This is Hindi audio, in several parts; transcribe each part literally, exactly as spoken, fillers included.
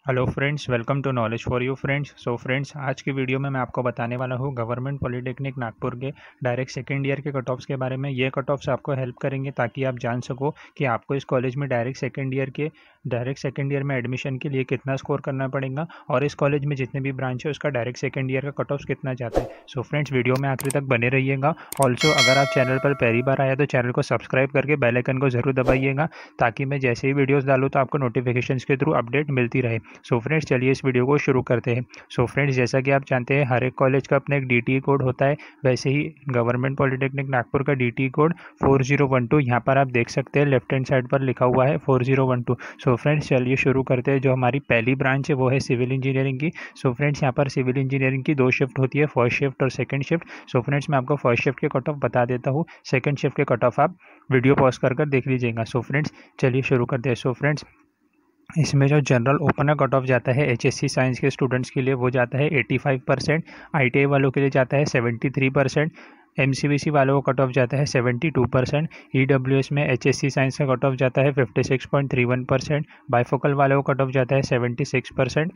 Hello friends, welcome to knowledge for you friends. So friends, आज की वीडियो में मैं आपको बताने वाला हूँ गवर्नमेंट पॉलिटेक्निक नागपुर के डायरेक्ट सेकेंड ईयर के कट ऑफ्स के बारे में। ये कट ऑफ्स आपको हेल्प करेंगे ताकि आप जान सको कि आपको इस कॉलेज में डायरेक्ट सेकेंड ईयर के डायरेक्ट सेकेंड ईयर में एडमिशन के लिए कितना स्कोर करना पड़ेगा और इस कॉलेज में जितने भी ब्रांच है उसका डायरेक्ट सेकेंड ईयर का कट ऑफ्स कितना जाता है। सो फ्रेंड्स, वीडियो में आखिर तक बने रहिएगा। ऑल्सो अगर आप चैनल पर पहली बार आया तो चैनल को सब्सक्राइब करके बेल आइकन को जरूर दबाइएगा ताकि मैं जैसे ही वीडियोस डालूँ तो आपको नोटिफिकेशन के थ्रू अपडेट मिलती रहे। सो फ्रेंड्स, चलिए इस वीडियो को शुरू करते हैं। सो फ्रेंड्स, जैसा कि आप जानते हैं हर एक कॉलेज का अपना एक डीटीई कोड होता है, वैसे ही गवर्नमेंट पॉलिटेक्निक नागपुर का DTE code four zero one two यहाँ पर आप देख सकते हैं, लेफ्ट हैंड साइड पर लिखा हुआ है four zero one two. So friends, चलिए शुरू करते हैं। जो हमारी पहली ब्रांच है वो है सिविल इंजीनियरिंग की। सो फ्रेंड्स, यहाँ पर सिविल इंजीनियरिंग की दो शिफ्ट होती है, फर्स्ट शिफ्ट और सेकंड शिफ्ट। सो फ्रेंड्स, मैं आपको फर्स्ट शिफ्ट के कट ऑफ बता देता हूँ, सेकंड शिफ्ट के कट ऑफ आप वीडियो पॉज कर कर देख लीजिएगा। सो फ्रेंड्स, चलिए शुरू करते हैं। सो फ्रेंड्स, इसमें जो जनरल ओपन कट ऑफ जाता है एचएससी साइंस के स्टूडेंट्स के लिए वो जाता है पचासी परसेंट, आईटीआई वालों के लिए जाता है तिहत्तर परसेंट, एमसीवीसी वालों को कट ऑफ जाता है बहत्तर परसेंट, ईडब्ल्यूएस में एचएससी साइंस का कट ऑफ जाता है छप्पन पॉइंट तीन एक परसेंट, बाइफोकल वालों को कट ऑफ जाता है छिहत्तर परसेंट,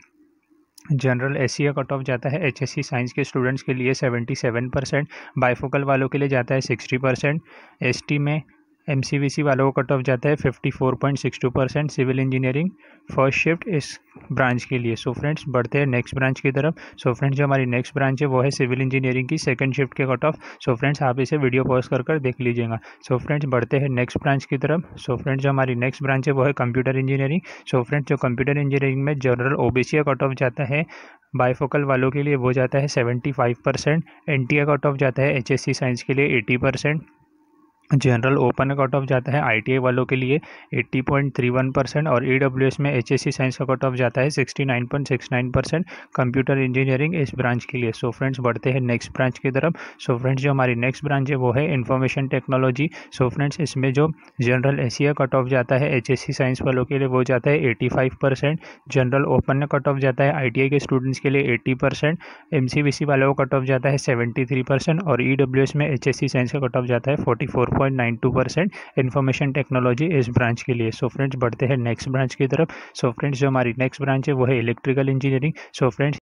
जनरल एससी का कट ऑफ जाता है एचएससी साइंस के स्टूडेंट्स के लिए सतहत्तर परसेंट, बाइफोकल वालों के लिए जाता है साठ परसेंट, एसटी में एमसीवीसी वालों को कट ऑफ जाता है चौवन point six two percent, civil engineering first shift इस ब्रांच के लिए। सो फ्रेंड्स, बढ़ते हैं नेक्स्ट ब्रांच की तरफ। सो फ्रेंड्स, जो हमारी नेक्स्ट ब्रांच है वो है सिविल इंजीनियरिंग की सेकंड शिफ्ट के कट ऑफ। सो फ्रेंड्स, आप इसे वीडियो पॉज कर कर देख लीजिएगा। सो फ्रेंड्स, बढ़ते हैं नेक्स्ट ब्रांच की तरफ। सो फ्रेंड्स, जो हमारी नेक्स्ट ब्रांच है वो है कंप्यूटर इंजीनियरिंग। सो फ्रेंड्स, जो कंप्यूटर इंजीनियरिंग में जनरल ओबीसी का कट ऑफ जाता है बाइफोकल वालों के लिए वो जाता है पचहत्तर परसेंट, एनटीए कट ऑफ जाता है एचएससी साइंस के लिए अस्सी percent, general open cut off जाता है आईटीआई वालों के लिए अस्सी पॉइंट तीन एक परसेंट और ईडब्ल्यूएस में एचएससी साइंस का कट ऑफ जाता है उनहत्तर point six nine percent computer engineering इस ब्रांच के लिए। सो फ्रेंड्स, बढ़ते हैं नेक्स्ट ब्रांच की तरफ। सो फ्रेंड्स, जो हमारी नेक्स्ट ब्रांच है वो है इंफॉर्मेशन टेक्नोलॉजी। सो फ्रेंड्स, इसमें जो जनरल एशिया कट ऑफ जाता है एचएससी साइंस वालों के लिए वो जाता है पचासी percent, general open cut off जाता है आईटीआई के स्टूडेंट्स के लिए अस्सी परसेंट, एमसीवीसी वालों को कट ऑफ जाता है तिहत्तर परसेंट और ईडब्ल्यूएस में एचएससी साइंस का कट ऑफ जाता है चौवालीस point nine two percent information technology इस ब्रांच के लिए। सो फ्रेंड्स, बढ़ते हैं नेक्स्ट ब्रांच की तरफ। सो फ्रेंड्स, जो हमारी नेक्स्ट ब्रांच है वो है electrical engineering. So friends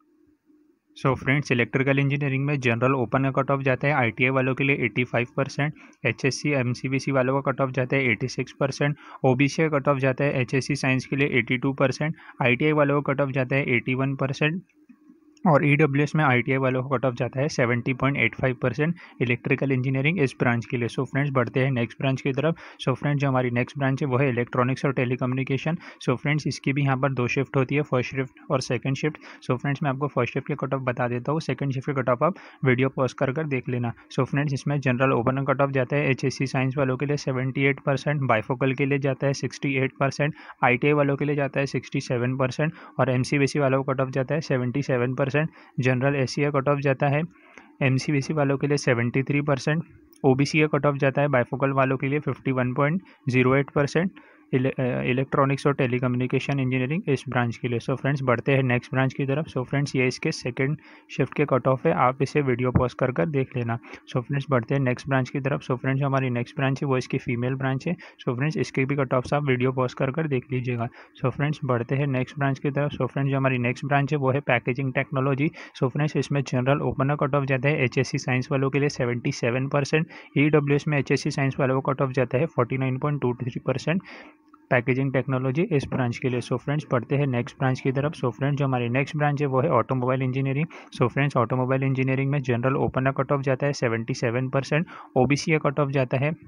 so friends electrical engineering में जनरल ओपन का कट ऑफ जाता है आईटीआई वालों के लिए पचासी परसेंट, एचएससी एमसीबीसी वालों का कट ऑफ जाता है छियासी परसेंट, ओबीसी का कट ऑफ जाता है एचएससी साइंस के लिए बयासी परसेंट, आईटीआई वालों का कट ऑफ जाता है इक्यासी परसेंट और ईडब्ल्यूएस में आईटीआई वालों को कट ऑफ जाता है सत्तर पॉइंट आठ पाँच परसेंट इलेक्ट्रिकल इंजीनियरिंग इस ब्रांच के लिए। सो फ्रेंड्स, बढ़ते हैं नेक्स्ट ब्रांच की तरफ। सो फ्रेंड्स, जो हमारी नेक्स्ट ब्रांच है वो है इलेक्ट्रॉनिक्स और टेलीकम्युनिकेशन। सो फ्रेंड्स, इसकी भी यहाँ पर दो शिफ्ट होती है, फर्स्ट शिफ्ट और सेकंड शिफ्ट। सो फ्रेंड्स, मैं आपको फर्स्ट शिफ्ट के कट ऑफ बता देता हूँ, सेकंड शिफ्ट के कट ऑफ आप वीडियो पॉज कर कर देख लेना। सो फ्रेंड्स, इसमें जनरल ओपन कट ऑफ जाता है एचएससी साइंस वालों के लिए अठहत्तर परसेंट, बाइफोकल के लिए जाता है अड़सठ परसेंट, आईटीआई वालों के लिए जाता है सड़सठ परसेंट और एमसीबीसी वालों को कट ऑफ जाता है सतहत्तर परसेंट, जनरल एशिया कट ऑफ जाता है एमसीबीसी वालों के लिए तिहत्तर परसेंट, ओबीसी का कट ऑफ जाता है बाइफोकल वालों के लिए इक्यावन point zero eight percent electronics और टेलीकम्युनिकेशन इंजीनियरिंग इस ब्रांच के लिए। सो फ्रेंड्स, बढ़ते हैं नेक्स्ट ब्रांच की तरफ। सो फ्रेंड्स, ये इसके सेकंड शिफ्ट के कट ऑफ है, आप इसे वीडियो पॉज कर कर देख लेना। सो फ्रेंड्स, बढ़ते हैं नेक्स्ट ब्रांच की तरफ। सो फ्रेंड्स, हमारी नेक्स्ट ब्रांच है वो इसकी फीमेल ब्रांच है। सो फ्रेंड्स, इसके भी कट ऑफ्स आप वीडियो पॉज कर कर देख लीजिएगा। सो फ्रेंड्स, बढ़ते हैं नेक्स्ट ब्रांच की तरफ। सो फ्रेंड्स, जो हमारी नेक्स्ट ब्रांच है वो है पैकेजिंग टेक्नोलॉजी। सो फ्रेंड्स, इसमें जनरल ओपन कट ऑफ जाता है एचएससी साइंस वालों के लिए सेवेंटी सेवन परसेंट, ईडब्ल्यूएस में एचएससी साइंस वालों को कट ऑफ जाता है forty nine point two three percent packaging technology इस ब्रांच के लिए। सो फ्रेंड्स, बढ़ते हैं नेक्स्ट ब्रांच की तरफ। सो फ्रेंड्स, जो हमारी नेक्स्ट ब्रांच है वो है automobile engineering. So friends, automobile engineering में जनरल ओपन कट ऑफ जाता है सतहत्तर परसेंट, ओबीसी का कट ऑफ जाता है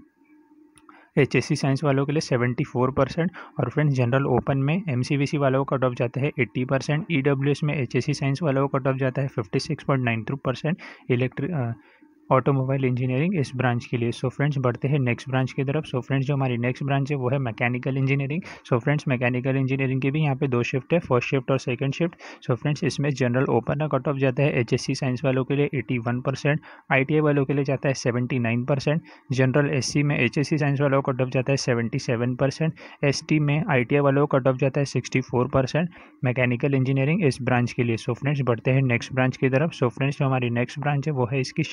एचएससी साइंस वालों के लिए चौहत्तर परसेंट और फ्रेंड्स, जनरल ओपन में एमसीवीसी वालों को कट ऑफ जाता है अस्सी परसेंट, ईडब्ल्यूएस में एचएससी साइंस वालों को कट ऑफ जाता है छप्पन point nine two percent electric automobile engineering इस ब्रांच के लिए। सो फ्रेंड्स, बढ़ते हैं नेक्स्ट ब्रांच की तरफ। सो फ्रेंड्स, जो हमारी नेक्स्ट ब्रांच है वो है mechanical engineering. So friends, mechanical engineering की भी यहाँ पे दो शिफ्ट है, फर्स्ट शिफ्ट और सेकंड शिफ्ट। सो फ्रेंड्स, इसमें जनरल ओपन कट ऑफ जाता है एचएससी साइंस वालों के लिए इक्यासी परसेंट, आईटीआई वालों के लिए जाता है उन्यासी परसेंट, जनरल एससी में एचएससी साइंस वालों को कट ऑफ जाता है सतहत्तर परसेंट, एसटी में आईटीआई वालों को कट ऑफ जाता है चौंसठ परसेंट मैकेनिकल इंजीनियरिंग इस ब्रांच के लिए। सो फ्रेंड्स, बढ़ते हैं नेक्स्ट ब्रांच की तरफ। सो फ्रेंड्स, जो हमारी नेक्स्ट ब्रांच है वो है इसकी second shift.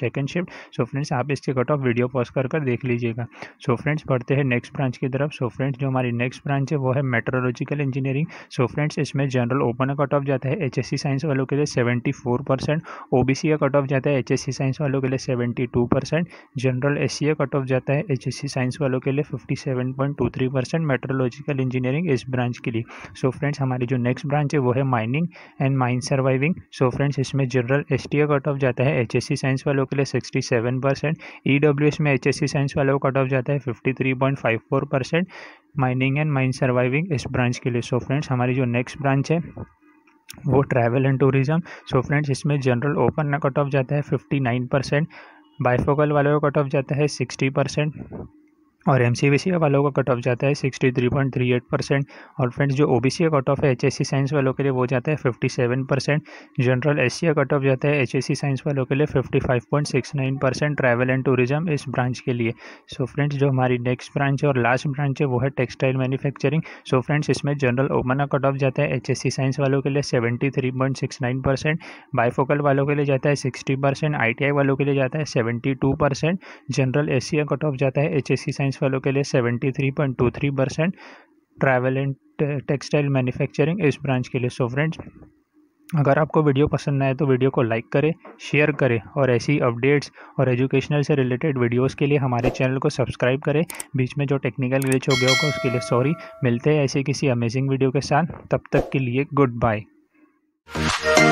Shift. So friends आप इसके कट ऑफ वीडियो पॉज कर कर देख लीजिएगा। सो फ्रेंड्स बढ़ते हैं नेक्स्ट ब्रांच की तरफ। सो फ्रेंड्स जो हमारी नेक्स्ट ब्रांच है वो है मेट्रोलॉजिकल इंजीनियरिंग। सो फ्रेंड्स इसमें जनरल ओपन का कट ऑफ जाता है एचएससी साइंस वालों के लिए सेवेंटी फोर परसेंट, ओबीसी का कट ऑफ जाता है एचएससी साइंस वालों के लिए seventy two percent, general SC का कट ऑफ जाता है एचएससी साइंस वालों के लिए fifty seven point two three percent metrological engineering इस ब्रांच के लिए। सो फ्रेंड्स हमारी जो नेक्स्ट ब्रांच है वो है mining and mine surviving. So friends इसमें जनरल एसटी का कट ऑफ जाता है एचएससी साइंस वालों के लिए सिक्सटी सेवन परसेंट, ईडब्ल्यूएस में एचएससी साइंस वालों का कट ऑफ जाता है fifty three point five four percent mining and mine surviving इस ब्रांच के लिए। सो फ्रेंड्स हमारी जो नेक्स्ट ब्रांच है वो travel and tourism. So friends इसमें जनरल ओपन का कट ऑफ जाता है फिफ्टी नाइन परसेंट, बाइफोकल वालों का कट ऑफ जाता है सिक्सटी परसेंट और एमसीवीसी वालों का कट ऑफ जाता है sixty three point three eight percent. और फ्रेंड्स जो ओबीसी का कट ऑफ है एचएससी साइंस वालों के लिए वो जाता है fifty seven percent, general SC का कट ऑफ जाता है एचएससी साइंस वालों के लिए fifty five point six nine percent travel and tourism इस ब्रांच के लिए। सो फ्रेंड्स जो हमारी नेक्स्ट ब्रांच है और लास्ट ब्रांच है वो है टेक्सटाइल मैन्युफैक्चरिंग। सो फ्रेंड्स इसमें जनरल ओपन का कट ऑफ जाता है एचएससी साइंस वालों के लिए seventy three point six nine percent, bifocal वालों के लिए जाता है सिक्सटी परसेंट, आईटीआई वालों के लिए जाता है seventy two percent, general SC का कट ऑफ जाता है एचएससी साइंस वालों के लिए seventy three point two three percent travel and textile manufacturing इस ब्रांच के लिए। सो फ्रेंड्स अगर आपको वीडियो पसंद आए तो वीडियो को लाइक करें, शेयर करें और ऐसी अपडेट्स और एजुकेशनल से रिलेटेड वीडियोस के लिए हमारे चैनल को सब्सक्राइब करें। बीच में जो टेक्निकल ग्लिच हो गया होगा उसके लिए सॉरी। मिलते हैं ऐसे किसी अमेजिंग वीडियो के साथ, तब तक के लिए गुड बाय।